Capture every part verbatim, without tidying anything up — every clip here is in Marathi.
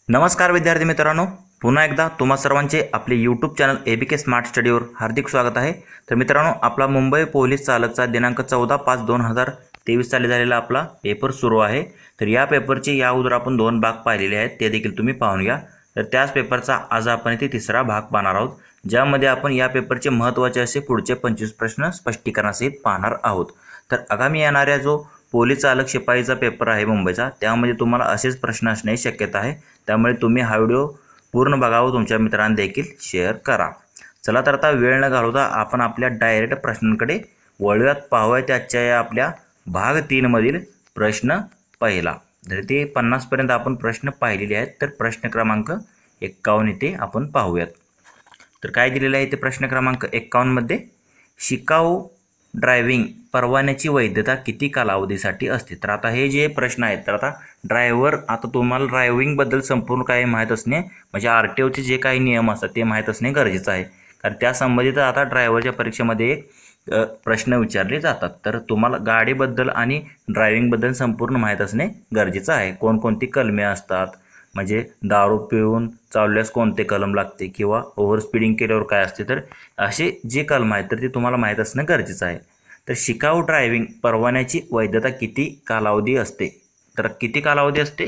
नमस्कार विद्यार्थी मित्रांनो, पुन्हा एकदा तुम्हा सर्वांचे आपले YouTube channel A B K smart स्टडीवर हार्दिक स्वागत आहे। तर मित्रांनो, आपला मुंबई पोलीस चालकचा दिनांक चौदा पाच दोन हजार तेवीस साली झालेला आपला पेपर सुरू आहे। तर या पेपरचे या अगोदर आपण दोन भाग पाहिलेले आहेत, ते देखील तुम्ही पाहून घ्या। तर त्याच पेपरचा आज आपण इथे तिसरा भाग पाहणार आहोत, ज्यामध्ये आपण या पेपरचे महत्त्वाचे असे पुढचे पंचवीस प्रश्न स्पष्टीकरणासहित पाहणार आहोत। तर आगामी येणाऱ्या जो पोलीस चालक शिपाईचा पेपर आहे मुंबईचा, त्यामध्ये तुम्हाला असेच प्रश्न असण्याची शक्यता आहे। त्यामुळे तुम्ही हा व्हिडिओ पूर्ण बघावा, तुमच्या मित्रांना देखील शेअर करा। चला तर आता वेळ न घालवता आपण आपल्या डायरेक्ट प्रश्नांकडे वळूयात। पाहूया त्याच्या या आपल्या भाग तीन मधील प्रश्न पहिला। जर ते पन्नास पर्यंत आपण प्रश्न पाहिलेले आहेत, तर प्रश्न क्रमांक एक्कावन्न इथे आपण पाहूयात। तर काय दिलेलं आहे ते प्रश्न क्रमांक एक्कावन्न मध्ये, शिकाऊ ड्रायव्हिंग परवान्याची वैधता किती कालावधीसाठी असते। तर आता हे जे प्रश्न आहेत, तर आता ड्रायव्हर, आता तुम्हाला ड्रायव्हिंग बद्दल संपूर्ण काही माहीत असणे, म्हणजे आर टी ओचे जे काही नियम असतात ते माहीत असणे गरजेचं आहे। कारण त्या संबंधित आता ड्रायव्हरच्या परीक्षेमध्ये एक प्रश्न विचारले जातात। तर तुम्हाला गाडीबद्दल आणि ड्रायव्हिंगबद्दल संपूर्ण माहीत असणे गरजेचं आहे। कोणकोणती कलमे असतात, म्हणजे दारू पिऊन चालल्यास कोणते कलम लागते, किंवा ओव्हर स्पीडिंग केल्यावर काय असते, तर असे जे कलम आहेत तर ते तुम्हाला माहीत असणं गरजेचं आहे। तर शिकाऊ ड्रायव्हिंग परवान्याची वैधता किती कालावधी असते, तर किती कालावधी असते,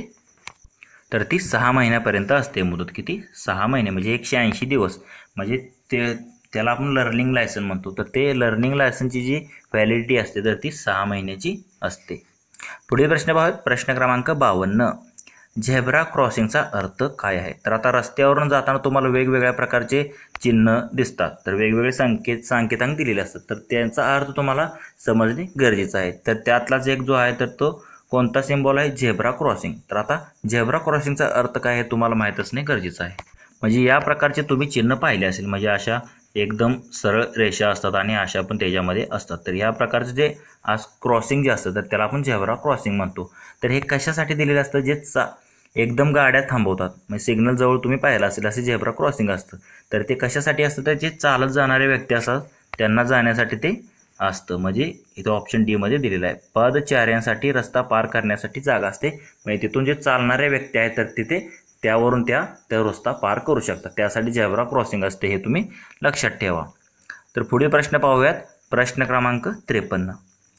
तर ती सहा महिन्यापर्यंत असते। मुदत किती, सहा महिने, म्हणजे एकशे ऐंशी दिवस, म्हणजे ते त्याला आपण लर्निंग लायसन म्हणतो। तर ते लर्निंग लायसनची जी व्हॅलिडिटी असते तर ती सहा महिन्याची असते। पुढील प्रश्न पाहूया, प्रश्न क्रमांक बावन्न, झेब्रा क्रॉसिंगचा अर्थ काय आहे। तर आता रस्त्यावरून जाताना तुम्हाला वेगवेगळ्या प्रकारचे चिन्ह दिसतात, तर वेगवेगळे संकेत संकेतांक दिलेले असतात, तर त्यांचा अर्थ तुम्हाला समजणे गरजेचं आहे। तर त्यातलाच एक जो आहे तर तो कोणता सिम्बॉल आहे, झेब्रा क्रॉसिंग। तर आता झेब्रा क्रॉसिंगचा अर्थ काय आहे तुम्हाला माहीत असणे गरजेचं आहे। म्हणजे या प्रकारचे तुम्ही चिन्ह पाहिले असेल, म्हणजे अशा एकदम सरळ रेषा असतात आणि अशा पण त्याच्यामध्ये असतात। तर या प्रकारचे जे आज क्रॉसिंग जे असतं तर त्याला आपण झेब्रा क्रॉसिंग म्हणतो। तर हे कशासाठी दिलेलं असतं, जे चा एकदम गाड्या थांबवतात, म्हणजे सिग्नल जवळ तुम्ही पाहिलं असेल असे झेब्रा क्रॉसिंग असतं। तर ते कशासाठी असतं, तर जे चालत जाणारे व्यक्ती असतात त्यांना जाण्यासाठी ते असतं। म्हणजे इथं ऑप्शन डी मध्ये दिलेलं आहे, पदचाऱ्यांसाठी रस्ता पार करण्यासाठी जागा असते, म्हणजे तिथून जे चालणारे व्यक्ती आहेत तर तिथे त्यावरून त्या त्या रस्ता पार करू शकतात, त्यासाठी झेब्रा क्रॉसिंग असते, हे तुम्ही लक्षात ठेवा। तर पुढील प्रश्न पाहूयात, प्रश्न क्रमांक त्रेपन्न,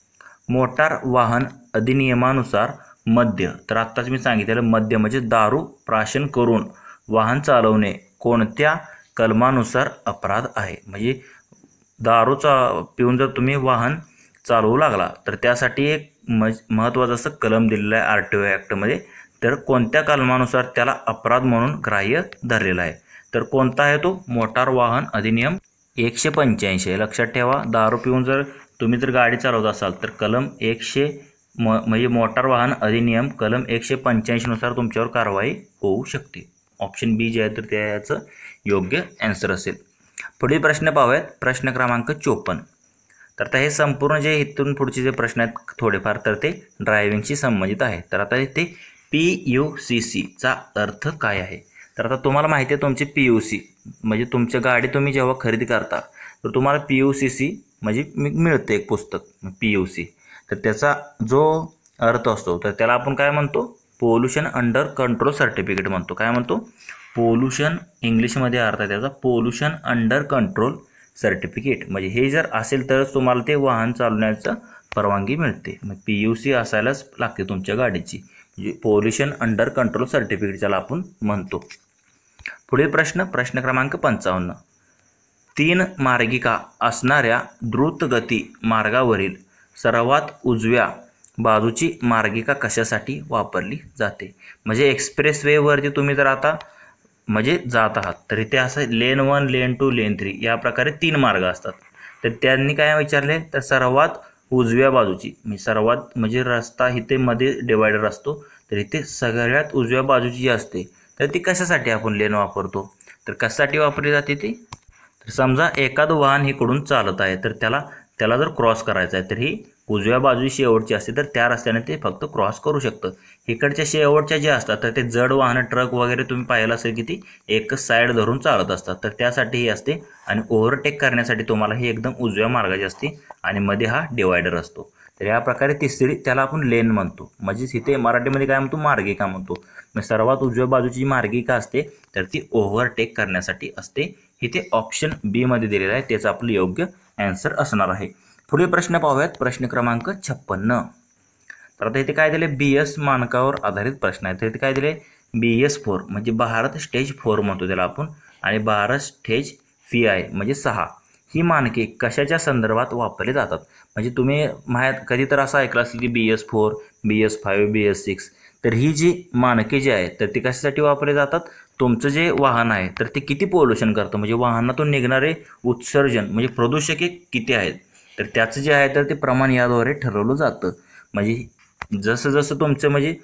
मोटार वाहन अधिनियमानुसार मद्य, तर आत्ताच मी सांगितलेलं मद्य म्हणजे दारू प्राशन करून वाहन चालवणे कोणत्या कलमानुसार अपराध आहे। म्हणजे दारूचा पिऊन जर तुम्ही वाहन चालवू लागला तर त्यासाठी एक महत्त्वाचं असं कलम दिलेलं आहे आर टी ओ ॲक्टमध्ये। तर कोणत्या कलमानुसार त्याला अपराध म्हणून ग्राह्य धरलेला आहे, तर कोणता आहे तो, मोटार वाहन अधिनियम एकशे पंच्याऐंशी। लक्षात ठेवा, दारू पिऊन जर तुम्ही जर गाडी चालवत असाल तर कलम एकशे म म्हणजे मोटार वाहन अधिनियम कलम एकशे पंच्याऐंशीनुसार तुमच्यावर कारवाई होऊ शकते। ऑप्शन बी जे आहे तर त्याचं योग्य आन्सर असेल। पुढील प्रश्न पाहूयात, प्रश्न क्रमांक चोपन्न। तर आता हे संपूर्ण जे इथून पुढचे जे प्रश्न आहेत थोडेफार तर ते ड्रायव्हिंगशी संबंधित आहे। तर आता इथे पी यू सी सीचा अर्थ काय आहे। तर आता तुम्हाला माहिती आहे तुमची पी यू सी म्हणजे तुमच्या गाडी तुम्ही जेव्हा खरेदी करता तर तुम्हाला पी यू सी सी म्हणजे मिळते एक पुस्तक पी यू सी। तर त्याचा जो अर्थ असतो तर त्याला आपण काय म्हणतो, पोल्युशन अंडर कंट्रोल सर्टिफिकेट म्हणतो। काय म्हणतो, पोल्युशन, इंग्लिशमध्ये अर्थ आहे त्याचा पोल्युशन अंडर कंट्रोल सर्टिफिकेट। म्हणजे हे जर असेल तरच तुम्हाला ते वाहन चालवण्याचं परवानगी मिळते। मग पी यू सी असायलाच लागते तुमच्या गाडीची, म्हणजे पोल्युशन अंडर कंट्रोल सर्टिफिकेट ज्याला आपण म्हणतो। पुढील प्रश्न, प्रश्न क्रमांक पंचावन्न, तीन मार्गिका असणाऱ्या द्रुतगती मार्गावरील सर्वात उजव्या बाजूची मार्गिका कशासाठी वापरली जाते। म्हणजे एक्सप्रेस वेवरती तुम्ही जर आता म्हणजे जात आहात तर इथे असं lane one, lane two, lane three या प्रकारे तीन मार्ग असतात। तर त्यांनी काय विचारले, तर सर्वात उजव्या बाजूची, म्हणजे सर्वात म्हणजे रस्ता इथे मध्ये डिवायडर असतो, तर इथे सगळ्यात उजव्या बाजूची जी असते तर ती कशासाठी आपण लेन वापरतो, तर कशासाठी वापरली जाते ती, तर समजा एखादं वाहन इकडून चालत आहे तर त्याला त्याला जर क्रॉस करायचं आहे तर ही उजव्या बाजूची शेवटची असते, तर त्या रस्त्याने ते फक्त क्रॉस करू शकतं। इकडच्या शेवटच्या जे असतात तर ते जड वाहनं, ट्रक वगैरे तुम्ही पाहिलं असेल की ती एकच साईड धरून चालत असतात, तर त्यासाठी ही असते। आणि ओव्हरटेक करण्यासाठी तुम्हाला ही एकदम उजव्या मार्गाची असते आणि मध्ये हा डिवायडर असतो। तर या प्रकारे तिसरी त्याला आपण लेन म्हणतो, म्हणजे इथे मराठीमध्ये काय म्हणतो, मार्गिका म्हणतो। मग सर्वात उजव्या बाजूची मार्गिका असते तर ती ओव्हरटेक करण्यासाठी असते. इथे ऑप्शन बी मध्ये दिलेलं आहे, त्याचं आपलं योग्य आन्सर असणार आहे. पुढील प्रश्न पाहूयात, प्रश्न क्रमांक छप्पन्न. तर आता इथे काय दिले, बी एस मानकावर आधारित प्रश्न आहे. तर इथे काय दिले, बी एस फोर म्हणजे भारत स्टेज फोर म्हणतो त्याला आपण, आणि भारत स्टेज फी आय म्हणजे सहा, ही मानके कशाच्या संदर्भात वापरले जातात. म्हणजे तुम्ही माहीत कधी तर असं ऐकलं असेल की B S four, B S five, B S six. तर ही जी मानके जी आहेत तर ती कशासाठी वापरले जातात, तुमचं जे वाहन आहे तर ते किती पोल्युशन करतं, म्हणजे वाहनातून निघणारे उत्सर्जन म्हणजे प्रदूषके किती आहेत, तर त्याचं जे आहे तर ते प्रमाण याद्वारे ठरवलं जातं. म्हणजे जसं जसं तुमचं म्हणजे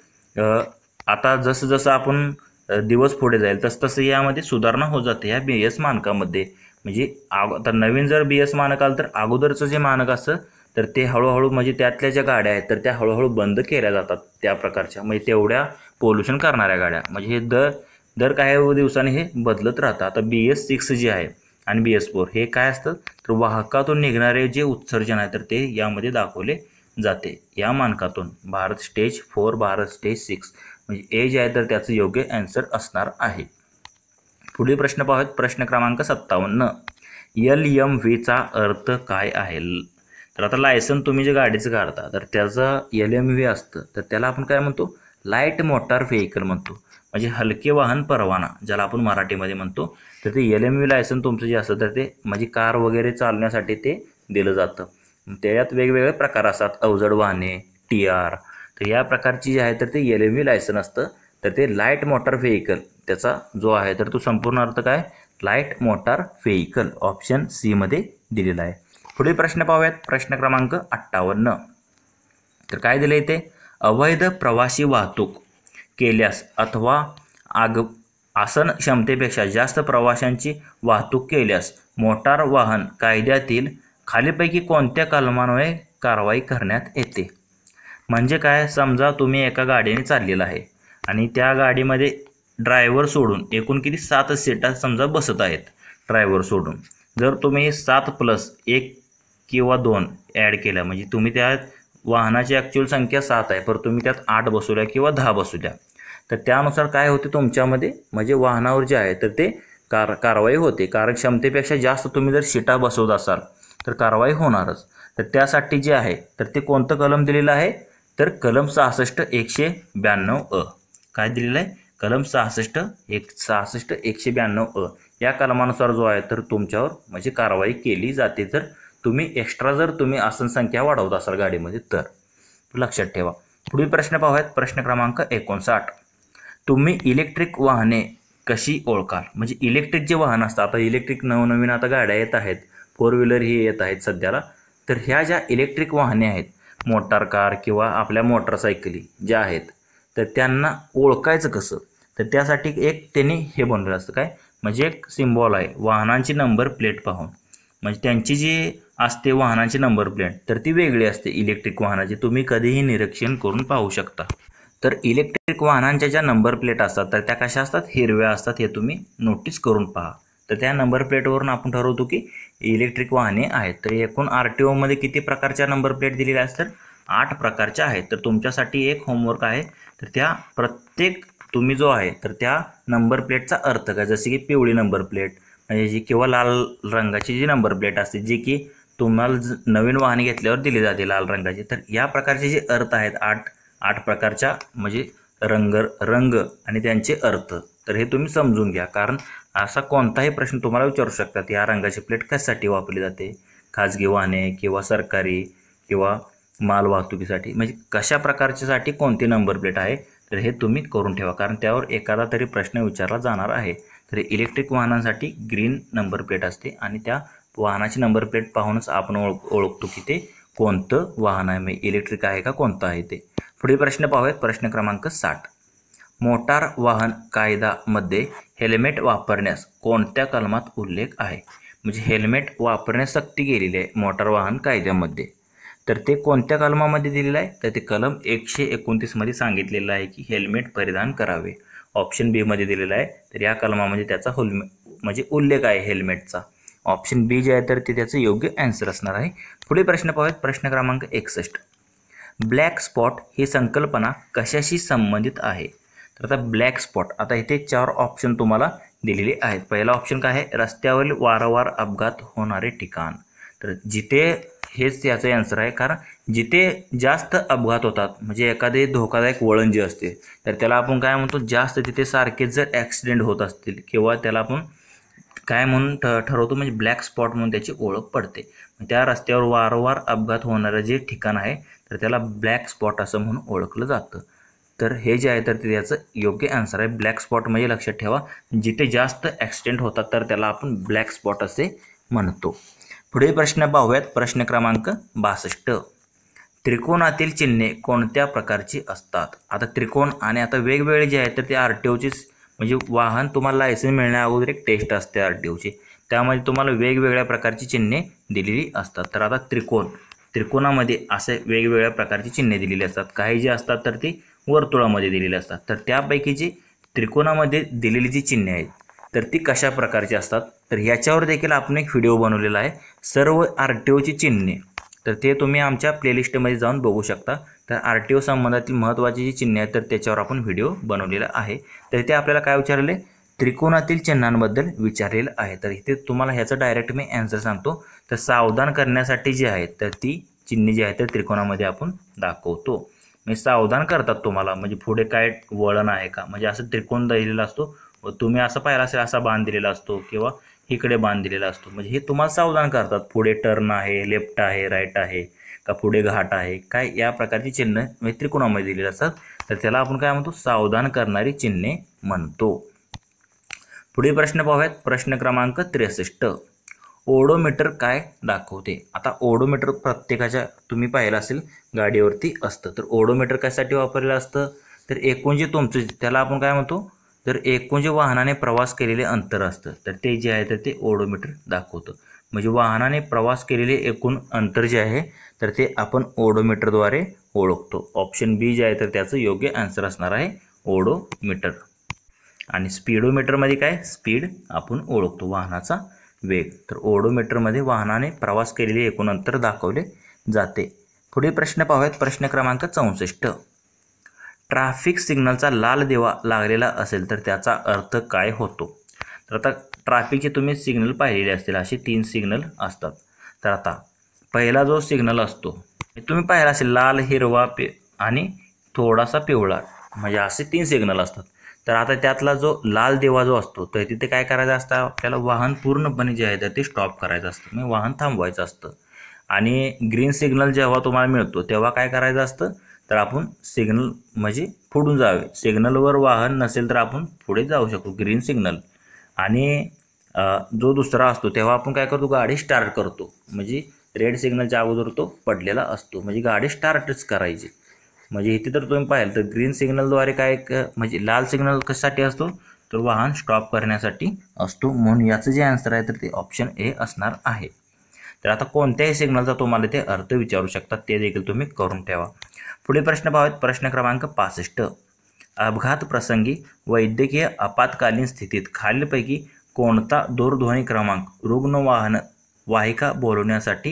आता जसं जसं आपण दिवस पुढे जाईल तसं तसं यामध्ये सुधारणा होत जाते या बी एस मानकामध्ये. म्हणजे आता नवीन जर बी एस मानक आलं तर अगोदरचं जे मानक असतं तर ते हळूहळू म्हणजे त्यातल्या ज्या गाड्या आहेत तर त्या हळूहळू बंद केल्या जातात त्या प्रकारच्या, म्हणजे तेवढ्या पोल्युशन करणाऱ्या गाड्या. म्हणजे हे दर दर काही दिवसांनी हे बदलत राहतं. आता बी एस सिक्स जे आहे आणि बी एस फोर हे काय असतं, तर वाहकातून निघणारे जे उत्सर्जन आहे तर ते यामध्ये दाखवले जाते या मानकातून. Bharat stage four, Bharat stage six म्हणजे ए जे आहे तर त्याचं योग्य आन्सर असणार आहे. पुढील प्रश्न पाहूयात, प्रश्न क्रमांक सत्तावन्न. एल एम व्हीचा अर्थ काय आहे. तर आता लायसन तुम्ही जे गाडीचं काढता तर त्याचं एल एम व्ही असतं, तर त्याला आपण काय म्हणतो, लाईट मोटार व्हेकल म्हणतो, म्हणजे हलके वाहन परवाना ज्याला आपण मराठीमध्ये म्हणतो. तर ते एल एम व्ही लायसन तुमचं जे असतं तर ते म्हणजे कार वगैरे चालवण्यासाठी ते दिलं जातं. त्याच्यात वेगवेगळे प्रकार असतात, अवजड वाहने, टी आर. तर या प्रकारची जी आहे तर ते एल एम व्ही लायसन असतं. तर ते लाईट मोटार व्हेकल त्याचा जो आहे तर तो संपूर्ण अर्थ काय, light motor vehicle, option C मध्ये दिलेला आहे. पुढील प्रश्न पाहूयात, प्रश्न क्रमांक अठ्ठावन्न. तर काय दिलं इथे, अवैध प्रवासी वाहतूक केल्यास अथवा आग आसन क्षमतेपेक्षा जास्त प्रवाशांची वाहतूक केल्यास मोटार वाहन कायद्यातील खालीपैकी कोणत्या कलमान्वये कारवाई करण्यात येते. म्हणजे काय, समजा तुम्ही एका गाडीने चाललेला आहे आणि त्या गाडीमध्ये ड्रायव्हर सोडून एकूण किती सात सीटा समजा बसत आहेत ड्रायव्हर सोडून. जर तुम्ही सात प्लस एक किंवा दोन ॲड केल्या, म्हणजे तुम्ही त्या वाहनाची ॲक्च्युअल संख्या सात आहे, पर तुम्ही त्यात आठ बसवल्या किंवा दहा बसवल्या, तर त्यानुसार काय होते तुमच्यामध्ये, म्हणजे वाहनावर जे आहे तर ते कार कारवाई होते. कारण क्षमतेपेक्षा जास्त तुम्ही जर सीटा बसवत असाल तर कारवाई होणारच. तर त्यासाठी जे आहे तर ते कोणतं कलम दिलेलं आहे, तर कलम सहासष्ट एकशे ब्याण्णव अ. काय दिलेलं आहे, कलम सहासष्ट एक सहासष्ट एकशे ब्याण्णव अ या कलमानुसार जो आहे तर तुमच्यावर म्हणजे कारवाई केली जाते. जर तुम्ही एक्स्ट्रा जर तुम्ही आसन संख्या वाढवत असाल गाडीमध्ये तर लक्षात ठेवा. पुढील प्रश्न पाहूयात, प्रश्न क्रमांक एकोणसाठ. तुम्ही इलेक्ट्रिक वाहने कशी ओळखाल. म्हणजे इलेक्ट्रिक जे वाहन असतात, आता इलेक्ट्रिक नवनवीन आता गाड्या येत आहेत, फोर व्हीलर ही येत आहेत सध्याला. तर ह्या ज्या इलेक्ट्रिक वाहने आहेत, मोटार कार किंवा आपल्या मोटरसायकली ज्या आहेत, तर त्यांना ओळखायचं कसं, तर त्यासाठी एक त्यांनी हे बनवलं असतं काय, म्हणजे एक सिम्बॉल आहे वाहनांची नंबर प्लेट पाहून. म्हणजे त्यांची जी असते वाहनाची नंबर प्लेट तर ती वेगळी असते इलेक्ट्रिक वाहनाची, तुम्ही कधीही निरीक्षण करून पाहू शकता. तर इलेक्ट्रिक वाहनांच्या ज्या नंबर प्लेट असतात तर त्या कशा असतात, हिरव्या असतात, हे तुम्ही नोटीस करून पहा. तर त्या नंबर प्लेटवरून आपण ठरवतो की इलेक्ट्रिक वाहने आहेत. तर एकूण आर टी ओमध्ये किती प्रकारच्या नंबर प्लेट दिलेल्या असतात, आठ प्रकारच्या आहेत. तर तुमच्यासाठी एक होमवर्क आहे, तर त्या प्रत्येक तुम्ही जो आहे तर त्या नंबर प्लेटचा अर्थ काय, जसे की पिवळी नंबर प्लेट म्हणजे जी किंवा लाल रंगाची जी नंबर प्लेट असते जी की तुम्हाला नवीन वाहने घेतल्यावर दिली जाते लाल रंगाची, तर या प्रकारचे जे अर्थ आहेत आठ आठ प्रकारच्या म्हणजे रंग रंग आणि त्यांचे अर्थ, तर हे तुम्ही समजून घ्या. कारण असा कोणताही प्रश्न तुम्हाला विचारू शकतात, या रंगाची प्लेट कशासाठी वापरली जाते, खाजगी वाहने किंवा सरकारी किंवा माल वाहतुकीसाठी, म्हणजे कशा प्रकारच्यासाठी कोणती नंबर प्लेट आहे, तर हे तुम्ही करून ठेवा. कारण त्यावर एखादा तरी प्रश्न विचारला जाणार आहे. तर इलेक्ट्रिक वाहनांसाठी ग्रीन नंबर प्लेट असते आणि त्या वाहनाची नंबर प्लेट पाहूनच आपण ओळख ओळखतो की ते कोणतं वाहन आहे, म्हणजे इलेक्ट्रिक आहे का कोणतं आहे ते. पुढील प्रश्न पाहूयात, प्रश्न क्रमांक साठ. मोटार वाहन कायद्यामध्ये हेल्मेट वापरण्यास कोणत्या कलमात उल्लेख आहे. म्हणजे हेल्मेट वापरण्यास सक्ती केलेली आहे मोटार वाहन कायद्यामध्ये, तर ते कोणत्या कलमामध्ये दिलेलं आहे, तर ते कलम एकशे एकोणतीस मध्ये सांगितलेलं आहे की हेल्मेट परिधान करावे. ऑप्शन बी मध्ये दिलेलं आहे. तर या कलमामध्ये त्याचा हेल्मेट म्हणजे उल्लेख आहे हेल्मेटचा. ऑप्शन बी जे आहे तर ते त्याचं योग्य आन्सर असणार आहे. पुढील प्रश्न पाहूयात, प्रश्न क्रमांक एकसष्ट. ब्लॅक स्पॉट ही संकल्पना कशाशी संबंधित आहे. तर आता ब्लॅक स्पॉट, आता इथे चार ऑप्शन तुम्हाला दिलेले आहेत. पहिला ऑप्शन काय आहे, रस्त्यावरील वारंवार अपघात होणारे ठिकाण. तर जिथे, हेच याचं आन्सर आहे, कारण जिथे जास्त अपघात होतात म्हणजे एखादे धोकादायक वळण जे असते तर त्याला आपण काय म्हणतो, जास्त तिथे सारखेच जर ॲक्सिडेंट होत असतील किंवा त्याला आपण काय म्हणून ठ ठरवतो म्हणजे ब्लॅक स्पॉट म्हणून त्याची ओळख पडते. त्या रस्त्यावर वारंवार अपघात होणारं जे ठिकाण आहे तर त्याला ब्लॅक स्पॉट असं म्हणून ओळखलं जातं. तर हे जे आहे तर ते याचं योग्य आन्सर आहे. ब्लॅक स्पॉट म्हणजे लक्षात ठेवा, जिथे जास्त ॲक्सिडेंट होतात तर त्याला आपण ब्लॅक स्पॉट असे म्हणतो. पुढील प्रश्न पाहूयात. प्रश्न क्रमांक बासष्ट. त्रिकोणातील चिन्हे कोणत्या प्रकारची असतात? आता त्रिकोण आणि आता वेगवेगळे जे आहेत तर ते आर टी ओची म्हणजे वाहन तुम्हाला लायसन्स मिळण्या अगोदर एक टेस्ट असते आर टी ओची, त्यामध्ये तुम्हाला वेगवेगळ्या प्रकारची चिन्हे दिलेली असतात. तर आता त्रिकोण, त्रिकोणामध्ये असे वेगवेगळ्या प्रकारची चिन्हे दिलेली असतात. काही जे असतात तर ती वर्तुळामध्ये दिलेली असतात. तर त्यापैकी जी त्रिकोणामध्ये दिलेली जी चिन्हे आहेत तर ती कशा प्रकारची असतात, तर ह्याच्यावर देखील आपण एक व्हिडिओ बनवलेला आहे, सर्व आर टी ओची चिन्हे. तर ते तुम्ही आमच्या प्लेलिस्टमध्ये जाऊन बघू शकता. तर आर टी ओ संबंधातील महत्त्वाची जी चिन्हे आहेत तर त्याच्यावर आपण व्हिडिओ बनवलेला आहे. तर इथे आपल्याला काय विचारले, त्रिकोणातील चिन्हांबद्दल विचारलेलं आहे. तर इथे तुम्हाला ह्याचं डायरेक्ट मी आन्सर सांगतो. तर सावधान करण्यासाठी जे आहेत तर ती चिन्हे जी आहेत तर त्रिकोणामध्ये आपण दाखवतो. म्हणजे सावधान करतात तुम्हाला, म्हणजे पुढे काय वळण आहे का, म्हणजे असं त्रिकोण दिलेला असतो व तुम्ही असं पाहिलं असेल असा बांध दिलेला असतो किंवा इकडे बांध दिलेला असतो, म्हणजे हे तुम्हाला सावधान करतात. पुढे टर्न आहे, लेफ्ट आहे, राईट आहे का, पुढे घाट आहे काय, या प्रकारची चिन्ह म्हणजे त्रिकोणामध्ये दिलेली असतात. तर त्याला आपण काय म्हणतो, सावधान करणारी चिन्हे म्हणतो. पुढील प्रश्न पाहूयात. प्रश्न क्रमांक त्रेसष्ट. ओडोमीटर काय दाखवते? आता ओडोमीटर प्रत्येकाच्या तुम्ही पाहिलं असेल गाडीवरती असतं. तर ओडोमीटर कशासाठी वापरलेलं असतं, तर एकूण जे तुमचं त्याला आपण काय म्हणतो, तर एकूण जे वाहनाने प्रवास केलेले अंतर असतं तर ते जे आहे तर ते ओडोमीटर दाखवतं. म्हणजे वाहनाने प्रवास केलेले एकूण अंतर जे आहे तर ते आपण ओडोमीटरद्वारे ओळखतो. ऑप्शन बी जे आहे तर त्याचं योग्य आन्सर असणार आहे ओडोमीटर. आणि स्पीडोमीटरमध्ये काय, स्पीड आपण ओळखतो, वाहनाचा वेग. तर ओडोमीटरमध्ये वाहनाने प्रवास केलेले एकूण अंतर दाखवले जाते. पुढील प्रश्न पाहूयात. प्रश्न क्रमांक चौसष्ट. ट्रॅफिक सिग्नलचा लाल दिवा लागलेला असेल तर त्याचा अर्थ काय होतो? तर आता ट्रॅफिकचे तुम्ही सिग्नल पाहिलेले असतील, असे तीन सिग्नल असतात. तर आता पहिला जो सिग्नल असतो तुम्ही पाहिला असेल, लाल, हिरवा पे आणि थोडासा पिवळा, म्हणजे असे तीन सिग्नल असतात. तर आता त्यातला जो लाल दिवा जो असतो तर तिथे काय करायचं असतं, आपल्याला वाहन पूर्णपणे जे आहे तर ते स्टॉप करायचं असतं, म्हणजे वाहन थांबवायचं असतं. आणि ग्रीन सिग्नल जेव्हा तुम्हाला मिळतो तेव्हा काय करायचं असतं, तर आपण सिग्नल म्हणजे पुढून जावे. सिग्नलवर वाहन नसेल तर आपण पुढे जाऊ शकतो, ग्रीन सिग्नल. आणि जो दुसरा असतो तेव्हा आपण काय करतो, गाडी स्टार्ट करतो, म्हणजे रेड सिग्नलच्या अगोदर तो पडलेला असतो, म्हणजे गाडी स्टार्टच करायची. म्हणजे इथे तर तुम्ही पाहिलं तर ग्रीन सिग्नलद्वारे काय म्हणजे लाल सिग्नल कशासाठी असतो, तर वाहन स्टॉप करण्यासाठी असतो. म्हणून याचं जे आन्सर आहे तर ते ऑप्शन ए असणार आहे. तर आता कोणत्याही सिग्नलचा तुम्हाला ते अर्थ विचारू शकतात, ते देखील तुम्ही करून ठेवा. पुढील प्रश्न पाहूयात. प्रश्न क्रमांक पासष्ट. अपघात प्रसंगी वैद्यकीय आपत्कालीन स्थितीत खालीलपैकी कोणता दूरध्वनी क्रमांक रुग्णवाहन वाहिका बोलवण्यासाठी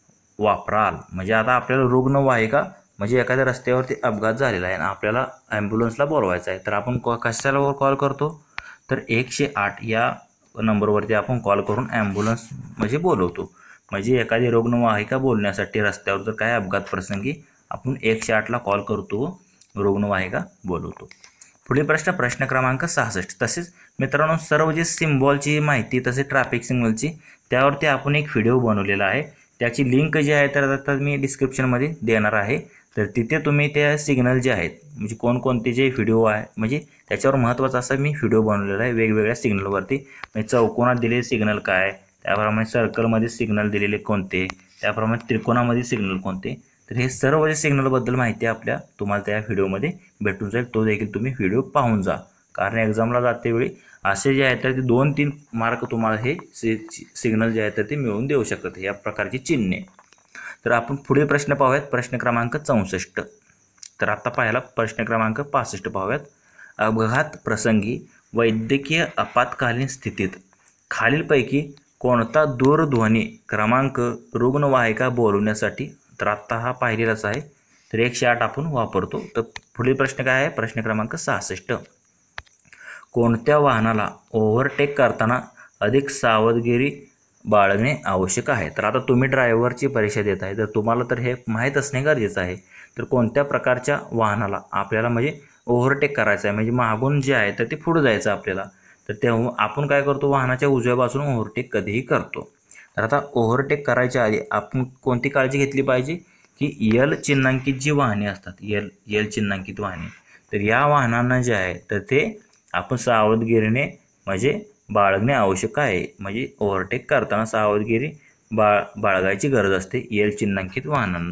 वापराल? म्हणजे आता आपल्याला रुग्णवाहिका म्हणजे एखाद्या रस्त्यावरती अपघात झालेला आहे आणि आपल्याला ॲम्ब्युलन्सला बोलवायचं आहे, तर आपण कशाला कॉल करतो, तर एकशे आठ या नंबरवरती आपण कॉल करून ॲम्ब्युलन्स म्हणजे बोलवतो. म्हणजे एखादी रुग्णवाहिका बोलण्यासाठी रस्त्यावर जर काय अपघात प्रसंगी आपण एकशे आठला कॉल करतो, रुग्णवाहिका बोलवतो. पुढील प्रश्न प्रश्न क्रमांक सहासष्ट. तसेच मित्रांनो, सर्व जे सिम्बॉलची माहिती तसे ट्रॅफिक सिग्नलची त्यावरती आपण एक व्हिडिओ बनवलेला आहे, त्याची लिंक जी आहे तर आता मी डिस्क्रिप्शनमध्ये देणार आहे. तर तिथे तुम्ही त्या सिग्नल जे आहेत म्हणजे कोणकोणते जे व्हिडिओ आहे म्हणजे त्याच्यावर महत्त्वाचा असा मी व्हिडिओ बनवलेला आहे वेगवेगळ्या सिग्नलवरती. म्हणजे चौकोनात दिलेले सिग्नल काय, त्याप्रमाणे सर्कलमध्ये सिग्नल दिलेले कोणते, त्याप्रमाणे त्रिकोणामध्ये सिग्नल कोणते. तर हे सर्व जे सिग्नलबद्दल माहिती आपल्या तुम्हाला त्या व्हिडिओमध्ये भेटून जाईल, तो देखील तुम्ही व्हिडिओ पाहून जा. कारण एक्झामला जातेवेळी असे जे आहेत तर ते दोन तीन मार्क तुम्हाला हे सिग्नल जे आहेत तर ते मिळवून देऊ शकतात, या प्रकारची चिन्हे. तर आपण पुढील प्रश्न पाहूयात. प्रश्न क्रमांक चौसष्ट. तर आता पाहिला प्रश्न क्रमांक पासष्ट पाहूयात. अपघात प्रसंगी वैद्यकीय आपत्कालीन स्थितीत खालीलपैकी कोणता दूरध्वनी क्रमांक रुग्णवाहिका बोलवण्यासाठी, तर आत्ता हा पाहिलेलाच आहे, तर एकशे आठ आपण वापरतो. तर पुढील प्रश्न काय आहे? प्रश्न क्रमांक सहासष्ट. कोणत्या वाहनाला ओव्हरटेक करताना अधिक सावधगिरी बाळगणे आवश्यक आहे? तर आता तुम्ही ड्रायव्हरची परीक्षा देत आहे तर तुम्हाला तर हे माहीत असणे गरजेचं आहे. तर कोणत्या प्रकारच्या वाहनाला आपल्याला म्हणजे ओव्हरटेक करायचं आहे, म्हणजे मागून जे आहे तर ते पुढे जायचं आपल्याला, तर तेव्हा आपण काय करतो? वाहनाच्या उजव्या बाजूने ओव्हरटेक कधीही करतो. तर आता ओव्हरटेक करायच्या आधी आपण कोणती काळजी घेतली पाहिजे की यल चिन्हांकित जी वाहने असतात, यल यल चिन्हांकित वाहने, तर या वाहनांना जे आहे तर ते आपण सावधगिरीने म्हणजे बाळगणे आवश्यक आहे. म्हणजे ओव्हरटेक करताना सावधगिरी बाळ बाळगायची गरज असते यल चिन्हांकित वाहनांना.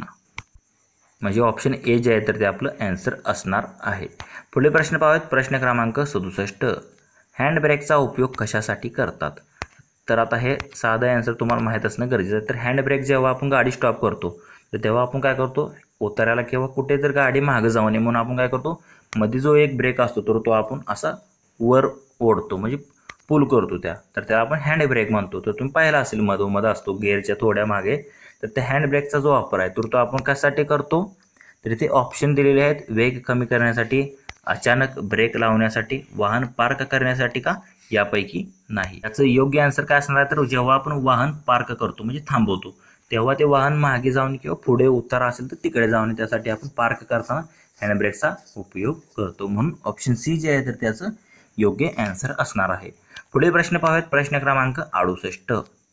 म्हणजे ऑप्शन ए जे आहे तर ते आपलं ॲन्सर असणार आहे. पुढील प्रश्न पाहूयात. प्रश्न क्रमांक सदुसष्ट. हँडब्रेकचा उपयोग कशासाठी करतात? तर आता हे साधं ॲन्सर तुम्हाला माहीत असणं गरजेचं आहे. तर हँडब्रेक जेव्हा आपण गाडी स्टॉप करतो तर तेव्हा आपण काय करतो? उतारायला किंवा कुठे जर गाडी मागं जाऊ नये म्हणून आपण काय करतो? मध्ये जो एक ब्रेक असतो तर तो आपण असा वर ओढतो, म्हणजे पुल करतो त्या, तर त्याला आपण हँड ब्रेक म्हणतो. तर तुम्ही पाहिला असेल मधोमध असतो गिअरच्या थोड्या मागे. तर त्या हँड ब्रेकचा जो वापर आहे तर तो आपण कशासाठी करतो? तर इथे ऑप्शन दिलेले आहेत. वेग कमी करण्यासाठी, अचानक ब्रेक लावण्यासाठी, वाहन पार्क करण्यासाठी का यापैकी नाही? याचं योग्य आन्सर काय असणार आहे? तर जेव्हा आपण वाहन पार्क करतो म्हणजे थांबवतो तेव्हा ते वाहन मागे जाऊन किंवा पुढे उतारा असेल तर तिकडे जाऊन त्यासाठी आपण पार्क करताना हँडब्रेकचा उपयोग करतो. म्हणून ऑप्शन सी जे आहे तर त्याचं योग्य आन्सर असणार आहे. पुढील प्रश्न पाहूयात. प्रश्न क्रमांक अडुसष्ट.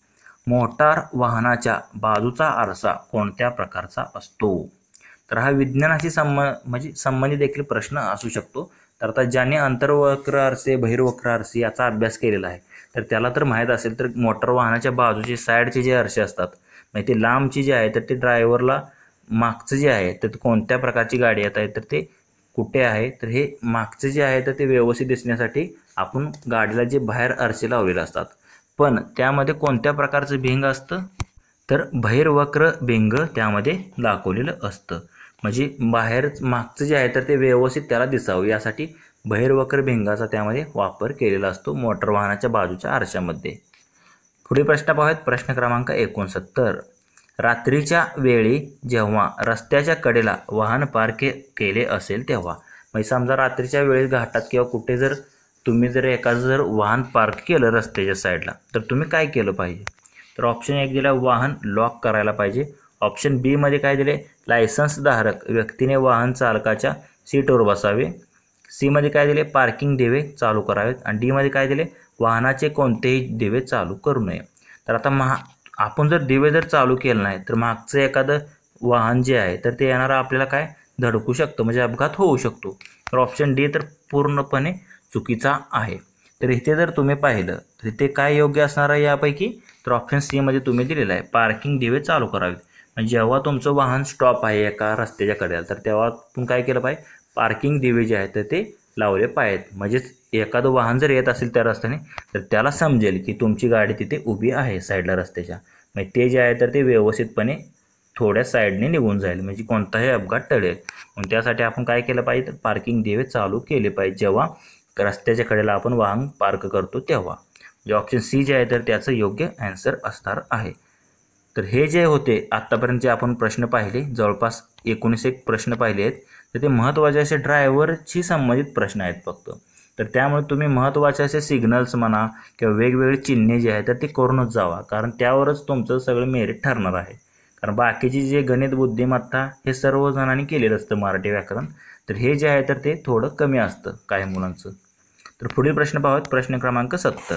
मोटार वाहनाच्या बाजूचा आरसा कोणत्या प्रकारचा असतो? तर हा विज्ञानाशी संब म्हणजे संबंधित देखील प्रश्न असू शकतो. तर आता ज्याने अंतर्वक्र आरसे, बहिर्वक्र आरसे याचा अभ्यास केलेला आहे तर त्याला तर माहीत असेल. तर मोटार वाहनाच्या बाजूचे साईडचे जे आरसे असतात म्हणजे ते लांबची जे आहे तर ते ड्रायव्हरला मागचं जे आहे तर कोणत्या प्रकारची गाडी येत आहे तर ते कुठे आहे, तर हे मागचं जे आहे तर ते व्यवस्थित दिसण्यासाठी आपण गाडीला जे बाहेर आरसे लावलेले असतात. पण त्यामध्ये कोणत्या प्रकारचं भिंग असतं? तर बहिर्वक्र भिंग त्यामध्ये दाखवलेलं असतं. म्हणजे बाहेर मागचं जे आहे तर ते व्यवस्थित त्याला दिसावं यासाठी बहिर्वक्र भिंगाचा त्यामध्ये वापर केलेला असतो मोटर वाहनाच्या बाजूच्या आरशामध्ये. पुढील प्रश्न पाहूयात. प्रश्न क्रमांक एकोणसत्तर. रात्रीच्या वेळी जेव्हा रस्त्याच्या कडेला वाहन पार्क केले असेल तेव्हा, म्हणजे समजा रात्रीच्या वेळी घाटात किंवा कुठे जर तुम्ही जर एखादं जर वाहन पार्क केलं रस्त्याच्या साईडला तर तुम्ही काय केलं पाहिजे? तर ऑप्शन एक दिला वाहन लॉक करायला पाहिजे. ऑप्शन बी मध्ये काय दिले? लायसन्सधारक व्यक्तीने वाहन चालकाच्या सीटवर बसावे. सी मध्ये काय दिले? पार्किंग दिवे चालू करावेत. आणि डी मध्ये काय दिले? वाहनाचे कोणतेही दिवे चालू करू नये. तर आता महा आपण जर दिवे जर चालू केलं नाही तर मागचं एखादं वाहन जे आहे तर ते येणारं आपल्याला काय धडकू शकतं, म्हणजे अपघात होऊ शकतो. तर ऑप्शन डी तर पूर्णपणे चुकीचा आहे. तर इथे जर तुम्ही पाहिलं तर इथे काय योग्य असणार आहे यापैकी? तर ऑप्शन सी मध्ये तुम्ही दिलेलं आहे पार्किंग दिवे चालू करावेत. म्हणजे जेव्हा तुमचं वाहन स्टॉप आहे एका रस्त्याच्या कडेला तर तेव्हा तुम्ही काय केलं पाहिजे? पार्किंग दिवे जे आहेत तर ते लावले पाहिजेत. म्हणजेच एखादं वाहन जर येत असेल त्या रस्त्याने तर त्याला समजेल की तुमची गाडी तिथे उभी आहे साईडला रस्त्याच्या. म्हणजे ते जे आहे तर ते व्यवस्थितपणे थोड्या साईडने निघून जाईल, म्हणजे कोणताही अपघात टळेल. मग त्यासाठी आपण काय केलं पाहिजे? तर पार्किंग दिवे चालू केले पाहिजे जेव्हा रस्त्याच्या कडेला आपण वाहन पार्क करतो तेव्हा. म्हणजे ऑप्शन सी जे आहे तर त्याचं योग्य आन्सर असणार आहे. तर हे जे होते आत्तापर्यंत जे आपण प्रश्न पाहिले, जवळपास एकोणीस एक प्रश्न पाहिले आहेत, तर ते महत्त्वाचे असे ड्रायव्हरशी संबंधित प्रश्न आहेत फक्त. तर त्यामुळे तुम्ही महत्त्वाचे असे सिग्नल्स म्हणा किंवा वेगवेगळे चिन्हे जे आहेत तर ते करूनच जावा, कारण त्यावरच तुमचं सगळं मेरिट ठरणार आहे. कारण बाकीची जे गणित बुद्धिमत्ता हे सर्व जणांनी केलेलं असतं मराठी व्याकरण, तर हे जे आहे तर ते थोडं कमी असतं काही मुलांचं. तर पुढील प्रश्न पाहूयात. प्रश्न क्रमांक सत्तर.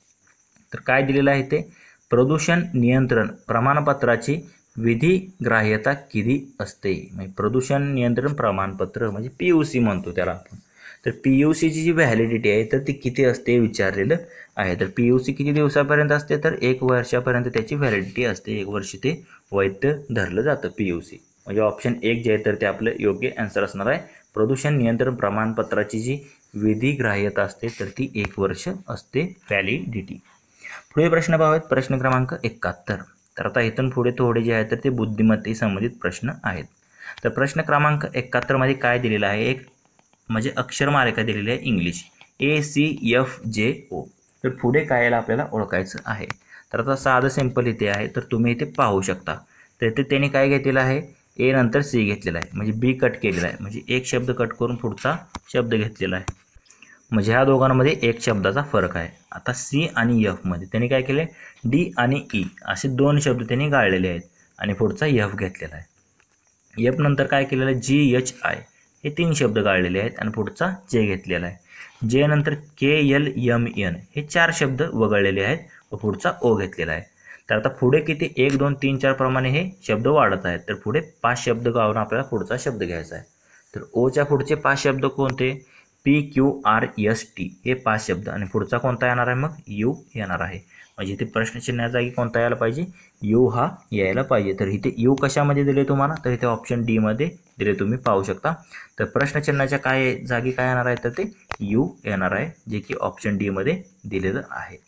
तर काय दिलेलं आहे ते? प्रदूषण नियंत्रण प्रमाणपत्राची विधिग्राह्यता किती असते? म्हणजे प्रदूषण नियंत्रण प्रमाणपत्र म्हणजे पी यू सी म्हणतो त्याला आपण. तर पी यू सीची जी व्हॅलिडिटी आहे तर ती किती असते विचारलेलं आहे. तर पी यू सी किती दिवसापर्यंत असते? तर एक वर्षापर्यंत त्याची व्हॅलिडिटी असते. एक वर्ष ते वैध धरलं जातं पी यू सी. म्हणजे ऑप्शन एक जे आहे तर ते आपलं योग्य आन्सर असणार आहे. प्रदूषण नियंत्रण प्रमाणपत्राची जी विधिग्राह्यता असते तर ती एक वर्ष असते व्हॅलिडिटी. पुढे प्रश्न पाहूयात. प्रश्न क्रमांक एकाहत्तर. तर आता इथून पुढे थोडे जे आहेत तर ते बुद्धिमत्ते संबंधित प्रश्न आहेत. तर प्रश्न क्रमांक एकाहत्तरमध्ये काय दिलेलं आहे? एक म्हणजे अक्षरमालिका दिलेली आहे इंग्लिश ए सी एफ जे ओ. तर पुढे काय याला आपल्याला ओळखायचं आहे. तर आता साधं सिंपल इथे आहे तर तुम्ही इथे पाहू शकता. तर इथे त्यांनी काय घेतलेलं आहे? ए नंतर सी घेतलेला आहे, म्हणजे बी कट केलेला आहे, म्हणजे एक शब्द कट करून पुढचा शब्द घेतलेला आहे, म्हणजे ह्या दोघांमध्ये एक शब्दाचा फरक आहे. आता सी आणि एफमध्ये त्यांनी काय केले, डी आणि ई असे दोन शब्द त्यांनी गाळलेले आहेत आणि पुढचा एफ घेतलेला आहे. एफ नंतर काय केलेलं आहे, जी एच आय हे तीन शब्द गाळलेले आहेत आणि पुढचा जे घेतलेला आहे. जे नंतर के एल एम एन हे चार शब्द वगळलेले आहेत व पुढचा ओ घेतलेला आहे. तर आता पुढे किती एक दोन तीन चार प्रमाणे हे शब्द वाढत आहेत. तर पुढे पाच शब्द गाळून आपल्याला पुढचा शब्द घ्यायचा आहे. तर ओच्या पुढचे पाच शब्द कोणते, P Q R S T हे पाच शब्द आणि पुढचा कोणता येणार आहे, मग यू येणार आहे. म्हणजे इथे प्रश्नचिन्हा जागी कोणता यायला पाहिजे, यू हा यायला पाहिजे. तर इथे यू कशामध्ये दिले तुम्हाला, तर इथे ऑप्शन डी मध्ये दिले, तुम्ही पाहू शकता. तर प्रश्नचिन्हाच्या काय जागी काय येणार आहे, तर ते यू येणार आहे, जे की ऑप्शन डी मध्ये दिलेलं आहे.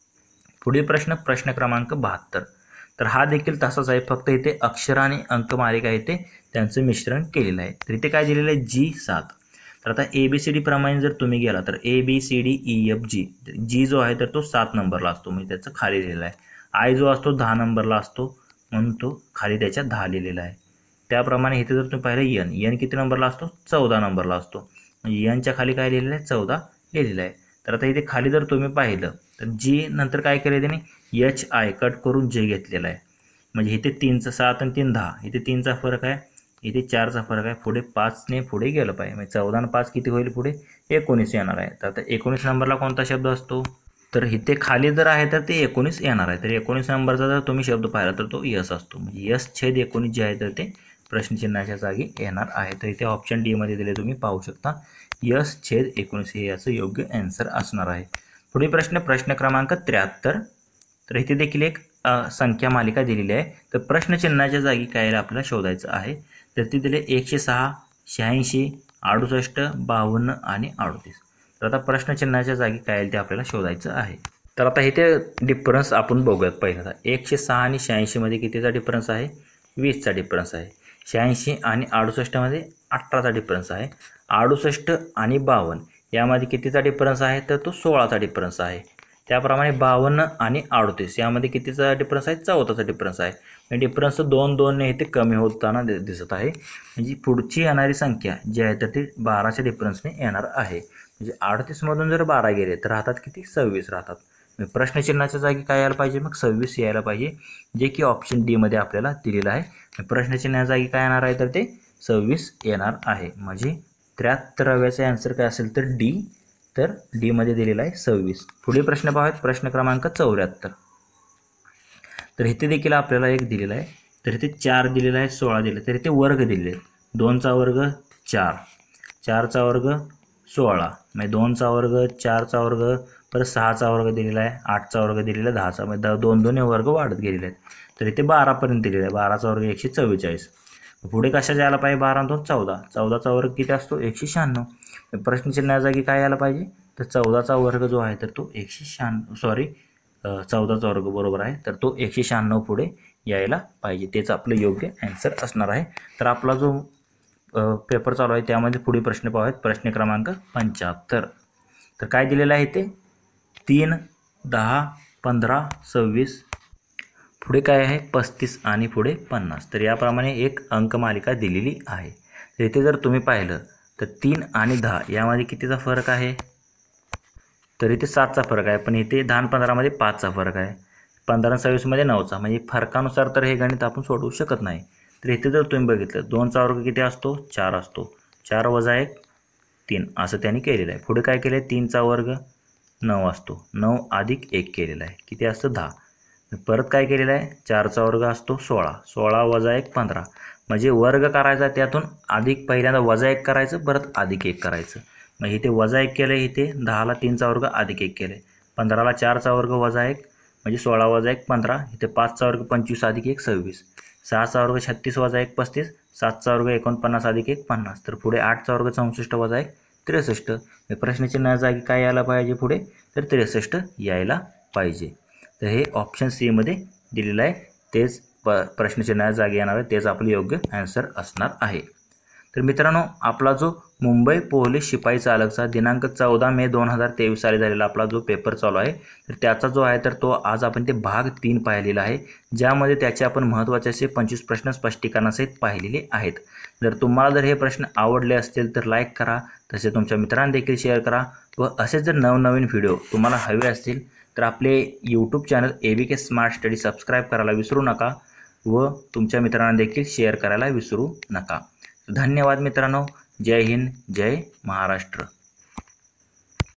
पुढील प्रश्न प्रश्न क्रमांक बहात्तर. तर हा देखील तसाच आहे, फक्त इथे अक्षर आणि अंकमालिका आहे ते त्यांचं मिश्रण केलेलं आहे. तर इथे काय दिलेलं आहे, जी सात. तर आता ए बी सी डी प्रमाणे जर तुम्ही गेला तर A B C D E F G, G जो आहे तर तो सात नंबरला असतो, म्हणजे त्याचं खाली लिहिलेला आहे. आय जो असतो दहा नंबरला असतो, म्हणून तो खाली त्याच्या दहा लिहिलेला आहे. त्याप्रमाणे इथे जर तुम्ही पाहिलं एन, एन किती नंबरला असतो, चौदा नंबरला असतो, म्हणजे एनच्या खाली काय लिहिलेलं आहे, चौदा लिहिलेलं आहे. तर आता इथे खाली जर तुम्ही पाहिलं तर जी नंतर काय केलं त्याने, एच आय कट करून जे घेतलेला आहे, म्हणजे इथे तीनचा सात आणि तीन दहा, इथे तीनचा फरक आहे, इथे चारचा फरक आहे, पुढे पाचने पुढे गेलं पाहिजे, म्हणजे चौदा आणि पाच किती होईल, पुढे एकोणीस येणार आहे. तर आता एकोणीस नंबरला कोणता शब्द असतो, तर इथे खाली जर आहे तर ते एकोणीस येणार आहे. तर एकोणीस नंबरचा जर तुम्ही शब्द पाहिला तर तो यस असतो, म्हणजे यस छेद एकोणीस जे आहे तर ते प्रश्नचिन्हाच्या जागी येणार आहे. तर इथे ऑप्शन डी मध्ये दिले, तुम्ही पाहू शकता यस छेद एकोणीस हे याचं योग्य आन्सर असणार आहे. पुढील प्रश्न प्रश्न क्रमांक त्र्याहत्तर. तर इथे देखील एक संख्या मालिका दिलेली आहे. तर प्रश्नचिन्हाच्या जागी काय आपल्याला शोधायचं आहे, तर ती दिले एकशे सहा, शहाऐंशी, अडुसष्ट, बावन्न आणि अडतीस. तर आता प्रश्नचिन्हाच्या जागी काय आहे ते आपल्याला शोधायचं आहे. तर आता इथे डिफरन्स आपण बघूयात. पहिल्यांदा एकशे सहा आणि शहाऐंशीमध्ये कितीचा डिफरन्स आहे, वीसचा डिफरन्स आहे. शहाऐंशी आणि अडुसष्टमध्ये अठराचा डिफरन्स आहे. अडुसष्ट आणि बावन्न यामध्ये कितीचा डिफरन्स आहे, तर तो सोळाचा डिफरन्स आहे. त्याप्रमाणे बावन्न आणि अडतीस यामध्ये कितीचा डिफरन्स आहे, चौदाचा डिफरन्स आहे. म्हणजे डिफरन्स दोन दोनने इथे कमी होताना दिसत आहे. म्हणजे पुढची येणारी संख्या जी आहे तर ती बाराच्या डिफरन्सने येणार आहे. म्हणजे अडतीसमधून जर बारा गेले तर राहतात किती, सव्वीस राहतात. प्रश्नचिन्हाच्या जागी काय यायला पाहिजे, मग सव्वीस यायला पाहिजे, जे की ऑप्शन डी मध्ये आपल्याला दिलेलं आहे. प्रश्नचिन्हाच्या जागी काय येणार आहे, तर ते सव्वीस येणार आहे. म्हणजे त्र्याहत्तराव्याचे आन्सर काय असेल, तर डी. तर डी मध्ये दिलेला आहे सव्वीस. पुढील प्रश्न पाहूयात प्रश्न क्रमांक चौऱ्याहत्तर. तर इथे देखील आपल्याला एक दिलेला आहे. तर इथे चार दिलेला आहे, सोळा दिले, तर इथे वर्ग दिलेले आहेत. दोनचा वर्ग चार, चारचा वर्ग सोळा, म्हणजे दोनचा वर्ग, चारचा वर्ग, परत सहाचा वर्ग दिलेला आहे, आठचा वर्ग दिलेला आहे, दहाचा, म्हणजे दोन दोन वर्ग वाढत गेलेले आहेत. तर इथे बारापर्यंत दिलेला आहे. बाराचा वर्ग एकशे चव्वेचाळीस. पुढे कशा यायला पाहिजे, बारा दोन चौदा, चौदाचा वर्ग किती असतो, एकशे शहाण्णव. प्रश्नचिन्हा जागी काय यायला पाहिजे, तर चौदाचा वर्ग जो आहे तर तो एकशे शहाण्णव सॉरी चौदाचा वर्ग बरोबर आहे, तर तो एकशे शहाण्णव पुढे यायला पाहिजे. तेच आपलं योग्य आन्सर असणार आहे. तर आपला जो पेपर चालू आहे त्यामध्ये पुढील प्रश्न पाहूयात. प्रश्न क्रमांक पंच्याहत्तर. तर काय दिलेलं आहे ते, तीन, दहा, पंधरा, सव्वीस, पुढे काय आहे पस्तीस आणि पुढे पन्नास. तर याप्रमाणे एक अंकमालिका दिलेली आहे. तर इथे जर तुम्ही पाहिलं तर तीन आणि दहा यामध्ये कितीचा फरक आहे, तर इथे सातचा फरक आहे, पण इथे दहा आणि पंधरामध्ये पाचचा फरक आहे, पंधरा आणि सव्वीसमध्ये नऊचा. म्हणजे फरकानुसार तर हे गणित आपण सोडवू शकत नाही. तर इथे जर तुम्ही बघितलं दोनचा वर्ग किती असतो, चार असतो, चार वजा एक तीन असं त्यांनी केलेलं आहे. पुढे काय केलं आहे, तीनचा वर्ग नऊ असतो, नऊ अधिक एक केलेला आहे, किती असतं दहा. परत काय केलेलं आहे, चारचा वर्ग असतो सोळा, सोळा वजा एक पंधरा, म्हणजे वर्ग करायचा त्यातून अधिक पहिल्यांदा वजा एक करायचं, परत अधिक एक करायचं. मग इथे वजा एक केलं, इथे दहाला तीनचा वर्ग अधिक एक केलं, पंधराला चारचा वर्ग वजा एक म्हणजे सोळा वजा एक पंधरा, इथे पाचचा वर्ग पंचवीस अधिक एक सव्वीस, सहाचा वर्ग छत्तीस वजा एक पस्तीस, सातचा वर्ग एकोणपन्नास अधिक एक पन्नास, तर पुढे आठचा वर्ग चौसष्ट वजा एक त्रेसष्ट. प्रश्नचिन्हा जागी काय यायला पाहिजे पुढे, तर त्रेसष्ट यायला पाहिजे. तर हे ऑप्शन सी मध्ये दिलेलं आहे, तेच प प्रश्नचिन्हा जागी येणार आहे, तेच आपलं योग्य आन्सर असणार आहे. तर मित्रांनो, आपला जो मुंबई पोलीस शिपाई चालकचा दिनांक चौदा मे दोन हजार तेवीस साली झालेला आपला जो पेपर चालू आहे, तर त्याचा जो आहे तर तो आज आपण ते भाग तीन पाहिलेला आहे, ज्यामध्ये त्याचे आपण महत्त्वाचे असे पंचवीस प्रश्न स्पष्टीकरणासहित पाहिलेले आहेत. जर तुम्हाला जर हे प्रश्न आवडले असतील तर लाईक करा, तसे तुमच्या मित्रांना देखील शेअर करा व असे जर नवनवीन व्हिडिओ तुम्हाला हवे असतील तर आपले YouTube channel A B K smart study subscribe करायला विसरू नका व तुमच्या मित्रांना देखील शेअर करायला विसरू नका. धन्यवाद मित्रांनो. जय हिंद, जय महाराष्ट्र.